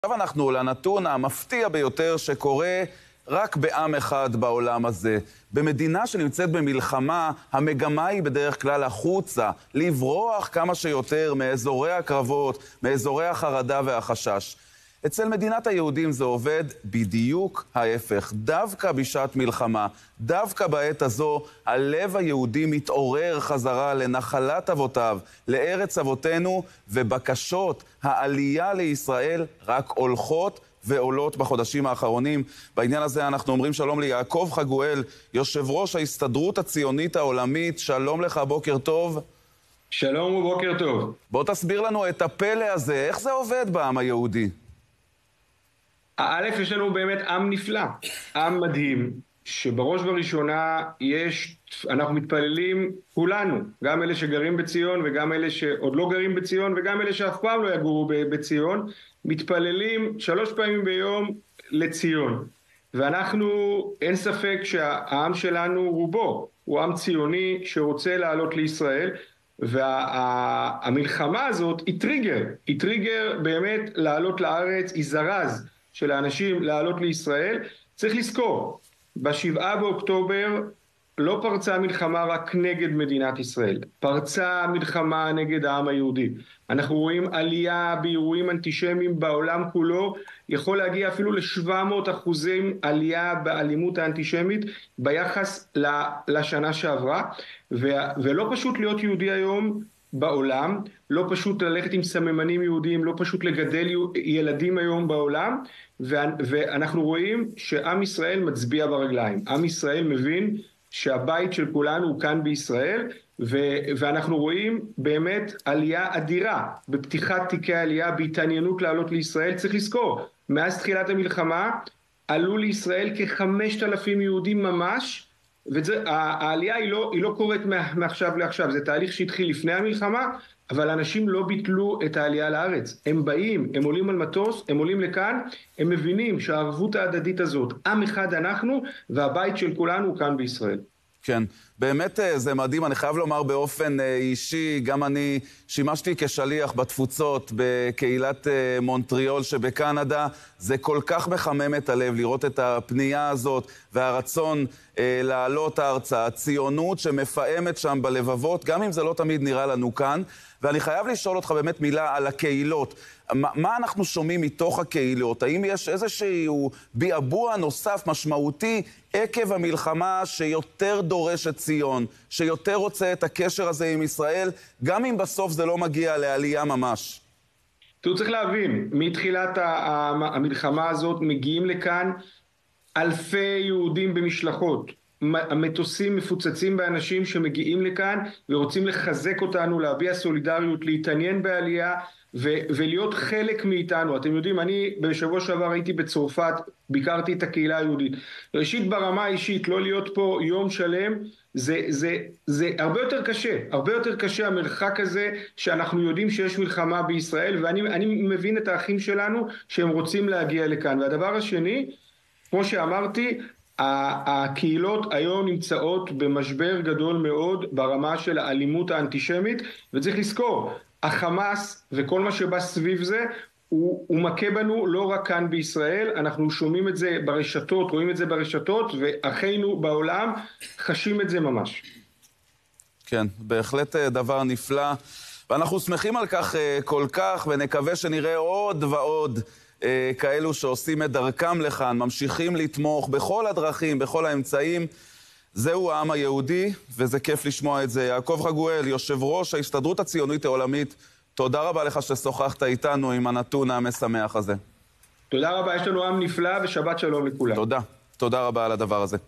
עכשיו אנחנו לנתון המפתיע ביותר שקורה רק בעם אחד בעולם הזה. במדינה שנמצאת במלחמה, המגמה היא בדרך כלל החוצה, לברוח כמה שיותר מאזורי הקרבות, מאזורי החרדה והחשש. אצל מדינת היהודים זה עובד בדיוק ההפך. דווקא בשעת מלחמה, דווקא בעת הזו, הלב היהודי מתעורר חזרה לנחלת אבותיו, לארץ אבותינו, ובקשות העלייה לישראל רק הולכות ועולות בחודשים האחרונים. בעניין הזה אנחנו אומרים שלום ליעקב חגואל, יושב ראש ההסתדרות הציונית העולמית. שלום לך, בוקר טוב. שלום ובוקר טוב. בוא תסביר לנו את הפלא הזה, איך זה עובד בעם היהודי? א', יש לנו באמת עם נפלא, עם מדהים, שבראש ובראשונה אנחנו מתפללים כולנו, גם אלה שגרים בציון וגם אלה שעוד לא גרים בציון וגם אלה שאף פעם לא יגורו בציון, מתפללים 3 פעמים ביום לציון. ואנחנו, אין ספק שהעם שלנו רובו, הוא עם ציוני שרוצה לעלות לישראל, והמלחמה הזאת היא טריגר באמת לעלות לארץ, היא זרז של האנשים לעלות לישראל. צריך לזכור, ב7 באוקטובר לא פרצה מלחמה רק נגד מדינת ישראל, פרצה מלחמה נגד העם היהודי. אנחנו רואים עלייה באירועים אנטישמיים בעולם כולו, יכול להגיע אפילו ל700% עלייה באלימות האנטישמית ביחס לשנה שעברה, ולא פשוט להיות יהודי היום בעולם, לא פשוט ללכת עם סממנים יהודיים, לא פשוט לגדל ילדים היום בעולם, ואנחנו רואים שעם ישראל מצביע ברגליים. עם ישראל מבין שהבית של כולנו הוא כאן בישראל, ואנחנו רואים באמת עלייה אדירה בפתיחת תיקי העלייה, בהתעניינות לעלות לישראל. צריך לזכור, מאז תחילת המלחמה עלו לישראל כ5,000 יהודים ממש, והעלייה היא לא קורית מעכשיו לעכשיו, זה תהליך שהתחיל לפני המלחמה, אבל אנשים לא ביטלו את העלייה לארץ. הם באים, הם עולים על מטוס, הם עולים לכאן, הם מבינים שהערבות ההדדית הזאת, עם אחד אנחנו, והבית של כולנו הוא כאן בישראל. כן, באמת זה מדהים. אני חייב לומר באופן אישי, גם אני שימשתי כשליח בתפוצות בקהילת מונטריאול שבקנדה. זה כל כך מחמם את הלב לראות את הפנייה הזאת והרצון לעלות הארצה, הציונות שמפעמת שם בלבבות, גם אם זה לא תמיד נראה לנו כאן. ואני חייב לשאול אותך באמת מילה על הקהילות. מה אנחנו שומעים מתוך הקהילות? האם יש איזשהו ביאבוע נוסף משמעותי עקב המלחמה שיותר דורש את ציון, שיותר רוצה את הקשר הזה עם ישראל, גם אם בסוף זה לא מגיע לעלייה ממש? אתה צריך להבין, מתחילת המלחמה הזאת מגיעים לכאן אלפי יהודים במשלחות. המטוסים מפוצצים באנשים שמגיעים לכאן ורוצים לחזק אותנו, להביע סולידריות, להתעניין בעלייה ולהיות חלק מאיתנו. אתם יודעים, אני בשבוע שעבר הייתי בצרפת, ביקרתי את הקהילה היהודית. ראשית, ברמה האישית, לא להיות פה יום שלם, זה הרבה יותר קשה המרחק הזה שאנחנו יודעים שיש מלחמה בישראל, ואני מבין את האחים שלנו שהם רוצים להגיע לכאן. והדבר השני, כמו שאמרתי, הקהילות היום נמצאות במשבר גדול מאוד ברמה של האלימות האנטישמית, וצריך לזכור, החמאס וכל מה שבא סביב זה, הוא מכה בנו לא רק כאן בישראל, אנחנו שומעים את זה ברשתות, רואים את זה ברשתות, ואחינו בעולם חשים את זה ממש. כן, בהחלט דבר נפלא, ואנחנו שמחים על כך כל כך, ונקווה שנראה עוד ועוד כאלו שעושים את דרכם לכאן, ממשיכים לתמוך בכל הדרכים, בכל האמצעים. זהו העם היהודי, וזה כיף לשמוע את זה. יעקב חגואל, יושב ראש ההסתדרות הציונית העולמית, תודה רבה לך ששוחחת איתנו עם הנתון המשמח הזה. תודה רבה, יש לנו עם נפלא ושבת שלום לכולם. תודה רבה על הדבר הזה.